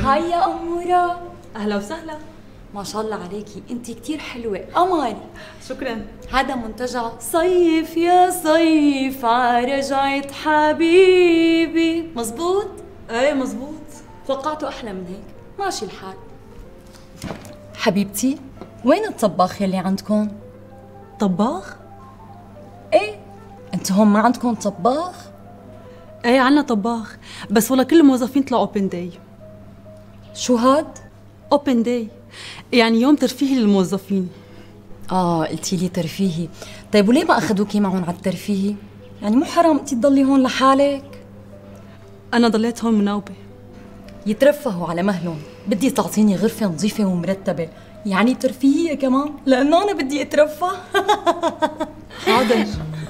هاي يا أمورة. أهلا وسهلا. ما شاء الله عليكي، انت كتير حلوة قمر. شكرا. هذا منتجع صيف يا صيف عرجعت حبيبي، مزبوط؟ ايه مزبوط. توقعته أحلى من هيك، ماشي الحال. حبيبتي وين الطباخ يلي عندكم؟ طباخ؟ ايه، انتو هون ما عندكم طباخ؟ ايه عنا طباخ، بس والله كل الموظفين طلعوا اوبن داي. شو هاد؟ اوبن داي يعني يوم ترفيهي للموظفين. قلتي لي ترفيهي. طيب وليه ما اخذوكي معهم على الترفيهي؟ يعني مو حرام انت تضلي هون لحالك؟ انا ضليت هون مناوبه. يترفهوا على مهلهم، بدي تعطيني غرفه نظيفه ومرتبه، يعني ترفيهيه كمان لانه انا بدي اترفه. حاضر.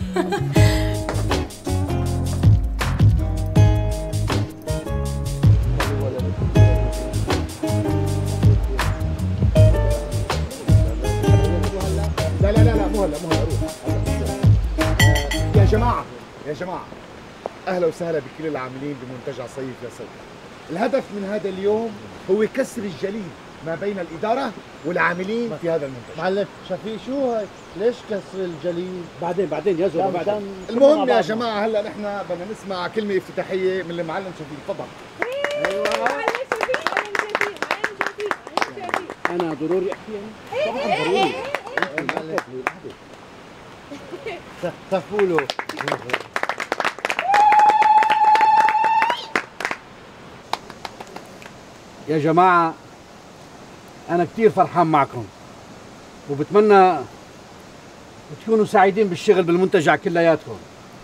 لا مو هلا روح. يا جماعة أهلا وسهلا بكل العاملين بمنتجع صيف يا صيف. الهدف من هذا اليوم هو كسر الجليد ما بين الإدارة والعاملين في هذا المنتجع. معلش شفيق شو هيك؟ ليش كسر الجليد؟ بعدين يا زلمة بعدين. المهم يا جماعة هلا نحن بدنا نسمع كلمة افتتاحية من المعلم شفيق، تفضل. ايوه أنا ضروري أحكي طبعا ضروري. سقفوا له. يا جماعة أنا كتير فرحان معكم وبتمنى تكونوا سعيدين بالشغل بالمنتجع كلياتكم،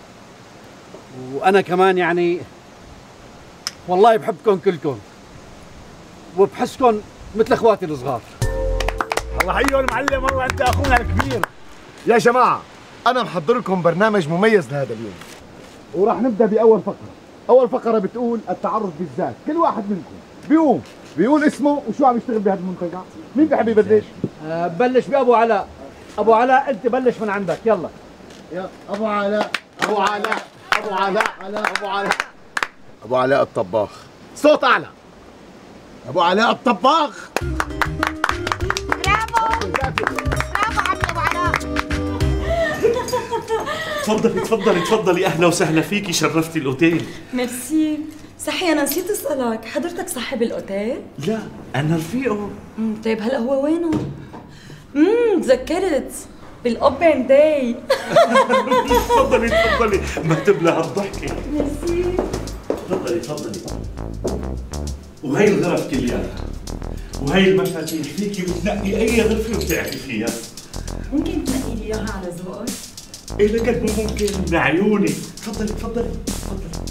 وأنا كمان يعني والله بحبكم كلكم وبحسكم مثل اخواتي الصغار. الله حيو المعلم، والله انت اخونا الكبير. يا جماعه انا محضر لكم برنامج مميز لهذا اليوم، وراح نبدا باول فقره. اول فقره بتقول التعرف بالذات. كل واحد منكم بيقول اسمه وشو عم يشتغل بهذا المنتجع. مين بحب يبلش؟ بلش بابو علاء. ابو علاء انت بلش من عندك، يلا. يا ابو علاء ابو علاء الطباخ. صوت اعلى. ابو علاء الطباخ. برافو عمي ابو علاء. تفضلي اهلا وسهلا فيكي، شرفتي الاوتيل. ميرسي. صحيح انا نسيت اسالك، حضرتك صاحب الاوتيل؟ لا انا رفيقه. طيب هلا هو وينه؟ تذكرت بالاوبن داي. تفضلي مكتوب لها الضحكه. ميرسي. تفضلي. وهي الغرف كلياتها، وهي المفاتيح فيكي بتنقي اي غرفه وبتعرفي فيها. ممكن تنقي لي اياها على ذوقك؟ إيه لقد ممكن، لعيوني. تفضلي.